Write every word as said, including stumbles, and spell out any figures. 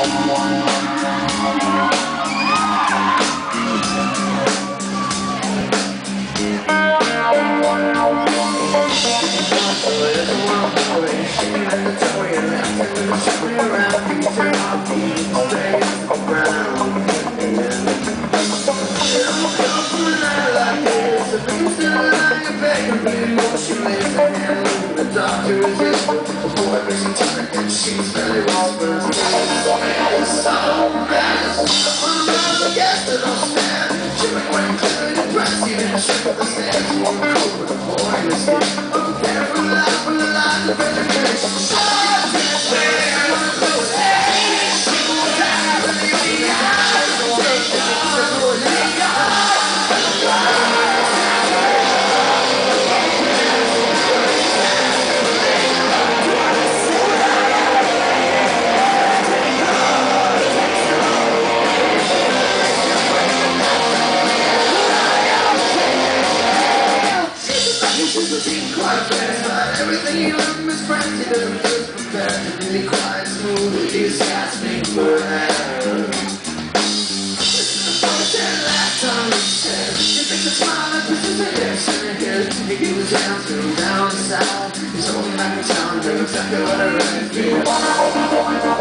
The doctor is ill, the boy missing time, and she's very whispers. It's so bad, I'm a guest that I'll stand. She went quite clearly depressed, even the shape of the stairs. One cool with a boy in the skin. I'm prepared for life, for the life of education. Everything you learn is practical, just prepared to be quite smooth. He's gasping for air. This is the first and last time he said, you think the smile and pushes her lips in her head. He was down through down south. He's holding back the town, knew exactly what I read.